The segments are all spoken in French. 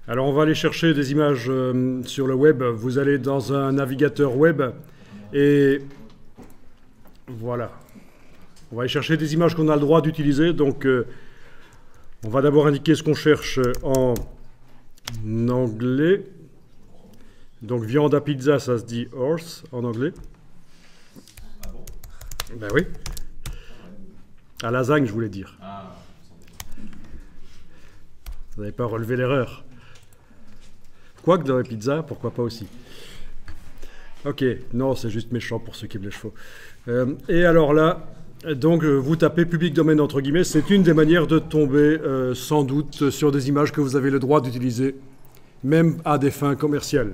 Alors on va aller chercher des images sur le web. Vous allez dans un navigateur web et voilà. On va aller chercher des images qu'on a le droit d'utiliser. Donc on va d'abord indiquer ce qu'on cherche en anglais. Donc viande à pizza, ça se dit horse en anglais. Ah bon? Ben oui. À lasagne, je voulais dire. Ah. Vous n'avez pas relevé l'erreur. Quoique dans les pizzas, pourquoi pas aussi. Ok, non, c'est juste méchant pour ceux qui aiment les chevaux. Et alors là, donc vous tapez public domaine entre guillemets, c'est une des manières de tomber sans doute sur des images que vous avez le droit d'utiliser, même à des fins commerciales.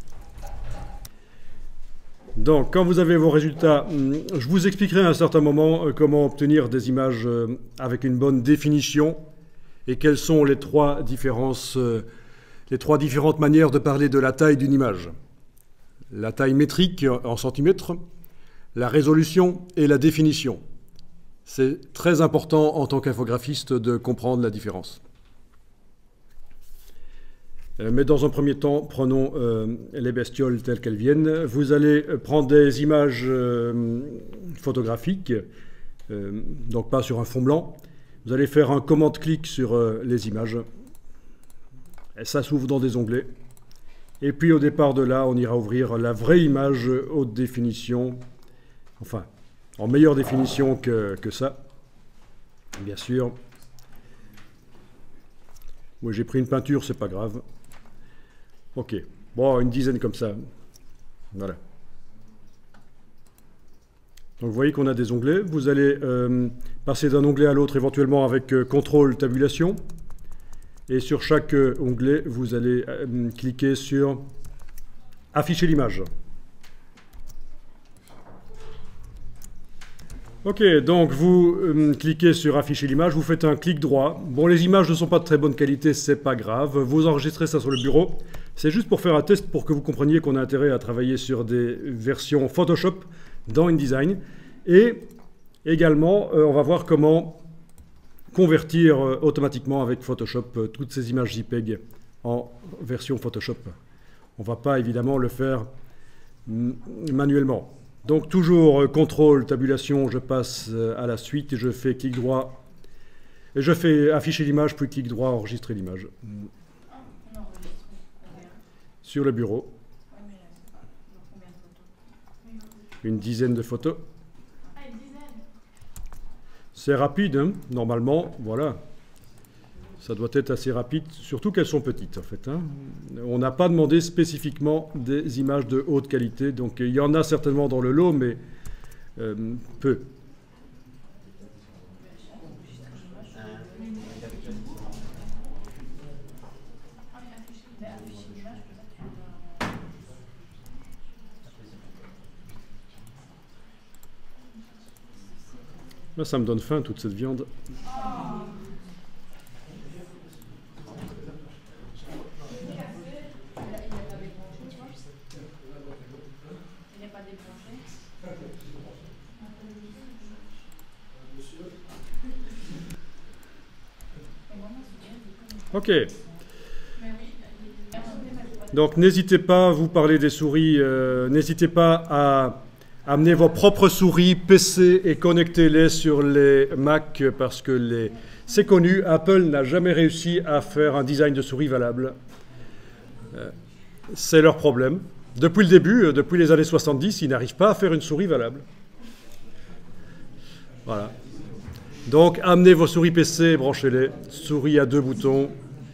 Donc, quand vous avez vos résultats, je vous expliquerai à un certain moment comment obtenir des images avec une bonne définition et quelles sont les trois différentes manières de parler de la taille d'une image. La taille métrique en centimètres, la résolution et la définition. C'est très important en tant qu'infographiste de comprendre la différence. Mais dans un premier temps, prenons les bestioles telles qu'elles viennent. Vous allez prendre des images photographiques, donc pas sur un fond blanc. Vous allez faire un commande-clic sur les images. Et ça s'ouvre dans des onglets. Et puis au départ de là, on ira ouvrir la vraie image haute définition, enfin, en meilleure définition que ça, bien sûr. Moi j'ai pris une peinture, c'est pas grave. Ok, bon, une dizaine comme ça. Voilà. Donc vous voyez qu'on a des onglets. Vous allez passer d'un onglet à l'autre éventuellement avec contrôle tabulation. Et sur chaque onglet, vous allez cliquer sur afficher l'image. Ok, donc vous cliquez sur afficher l'image, vous faites un clic droit. Bon, les images ne sont pas de très bonne qualité, c'est pas grave. Vous enregistrez ça sur le bureau. C'est juste pour faire un test pour que vous compreniez qu'on a intérêt à travailler sur des versions Photoshop dans InDesign. Et également, on va voir comment convertir automatiquement avec Photoshop toutes ces images JPEG en version Photoshop. On ne va pas évidemment le faire manuellement. Donc toujours contrôle, tabulation, je passe à la suite et je fais clic droit. Et je fais afficher l'image, puis clic droit, enregistrer l'image. Sur le bureau. Une dizaine de photos. C'est rapide, hein, normalement, voilà. Ça doit être assez rapide, surtout qu'elles sont petites, en fait. Hein. On n'a pas demandé spécifiquement des images de haute qualité, donc il y en a certainement dans le lot, mais peu. Là, ça me donne faim, toute cette viande. Ok. Donc n'hésitez pas, vous parlez des souris, n'hésitez pas à amener vos propres souris PC et connectez-les sur les Mac parce que c'est connu, Apple n'a jamais réussi à faire un design de souris valable. C'est leur problème. Depuis le début, depuis les années 70, ils n'arrivent pas à faire une souris valable. Voilà. Donc amenez vos souris PC, branchez-les. Souris à 2 boutons.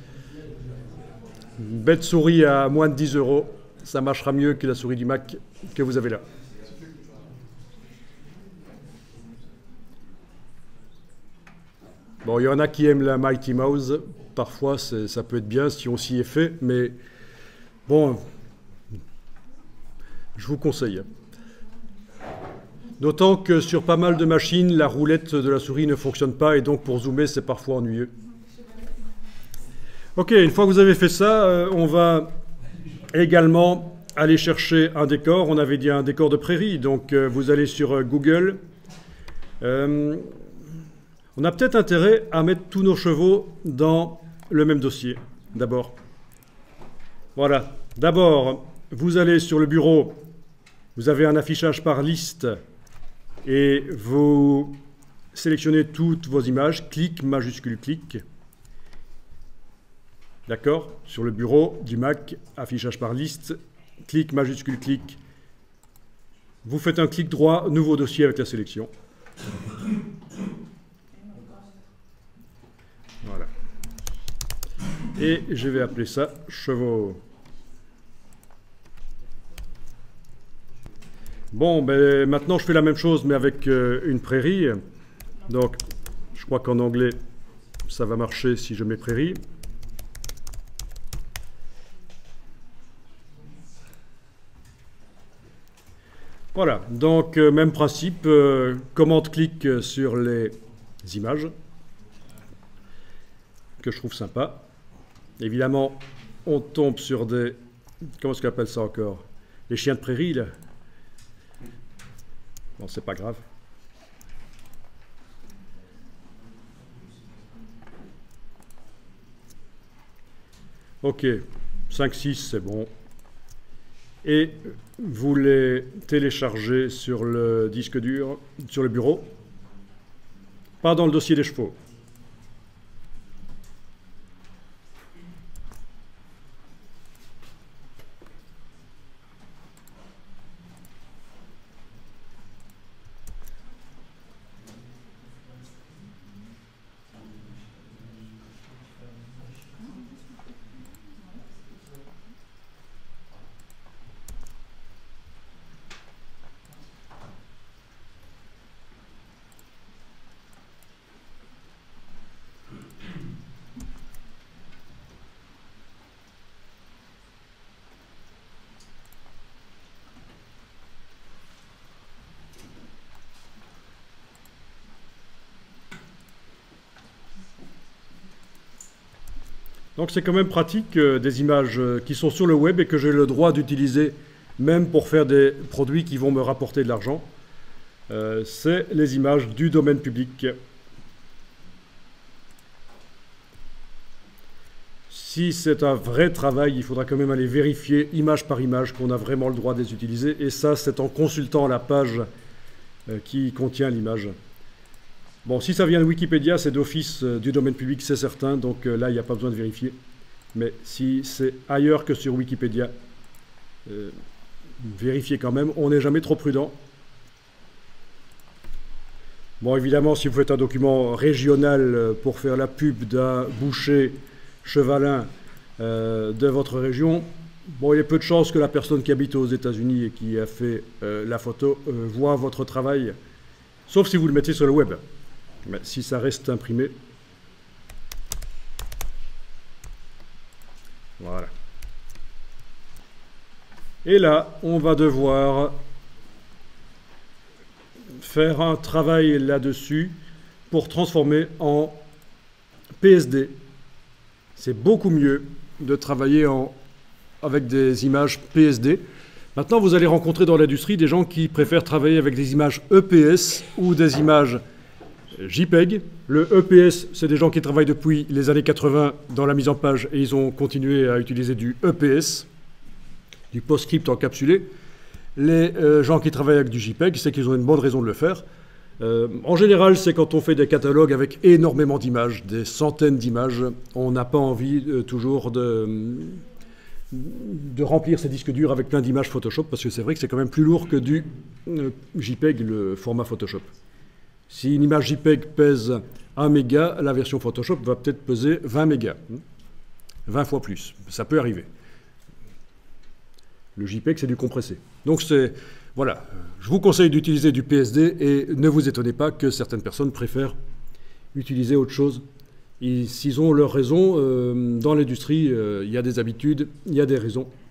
Une bête souris à moins de 10 €. Ça marchera mieux que la souris du Mac que vous avez là. Bon, il y en a qui aiment la Mighty Mouse. Parfois, ça peut être bien si on s'y est fait. Mais bon, je vous conseille. D'autant que sur pas mal de machines, la roulette de la souris ne fonctionne pas. Et donc, pour zoomer, c'est parfois ennuyeux. Ok, une fois que vous avez fait ça, on va également aller chercher un décor. On avait dit un décor de prairie. Donc, vous allez sur Google. On a peut-être intérêt à mettre tous nos chevaux dans le même dossier, d'abord. Voilà. D'abord, vous allez sur le bureau, vous avez un affichage par liste et vous sélectionnez toutes vos images, clic, majuscule, clic. D'accord? Sur le bureau du Mac, affichage par liste, clic, majuscule, clic. Vous faites un clic droit, nouveau dossier avec la sélection. Voilà. Et je vais appeler ça chevaux. Bon, ben, maintenant je fais la même chose mais avec une prairie. Donc, je crois qu'en anglais, ça va marcher si je mets prairie. Voilà, donc même principe, commande-clic sur les images, que je trouve sympa. Évidemment, on tombe sur des... Comment est-ce qu'on appelle ça encore? Les chiens de prairie, là. Bon, c'est pas grave. Ok, 5-6, c'est bon. Et vous les téléchargez sur le disque dur, sur le bureau, pas dans le dossier des chevaux. Donc c'est quand même pratique des images qui sont sur le web et que j'ai le droit d'utiliser même pour faire des produits qui vont me rapporter de l'argent. C'est les images du domaine public. Si c'est un vrai travail, il faudra quand même aller vérifier image par image qu'on a vraiment le droit de les utiliser. Et ça, c'est en consultant la page qui contient l'image. Bon, si ça vient de Wikipédia, c'est d'office du domaine public, c'est certain, donc là, il n'y a pas besoin de vérifier. Mais si c'est ailleurs que sur Wikipédia, vérifiez quand même, on n'est jamais trop prudent. Bon, évidemment, si vous faites un document régional pour faire la pub d'un boucher chevalin de votre région, bon, il y a peu de chances que la personne qui habite aux États-Unis et qui a fait la photo voit votre travail, sauf si vous le mettez sur le web. Mais si ça reste imprimé, voilà. Et là, on va devoir faire un travail là-dessus pour transformer en PSD. C'est beaucoup mieux de travailler avec des images PSD. Maintenant, vous allez rencontrer dans l'industrie des gens qui préfèrent travailler avec des images EPS ou des images JPEG. Le EPS, c'est des gens qui travaillent depuis les années 80 dans la mise en page et ils ont continué à utiliser du EPS, du PostScript encapsulé. Les gens qui travaillent avec du JPEG, c'est qu'ils ont une bonne raison de le faire. En général, c'est quand on fait des catalogues avec énormément d'images, des centaines d'images. On n'a pas envie toujours de remplir ces disques durs avec plein d'images Photoshop, parce que c'est vrai que c'est quand même plus lourd que du JPEG, le format Photoshop. Si une image JPEG pèse 1 méga, la version Photoshop va peut-être peser 20 mégas. 20 fois plus. Ça peut arriver. Le JPEG, c'est du compressé. Donc, voilà. Je vous conseille d'utiliser du PSD et ne vous étonnez pas que certaines personnes préfèrent utiliser autre chose. S'ils ont leur raison, dans l'industrie, il y a des habitudes, il y a des raisons.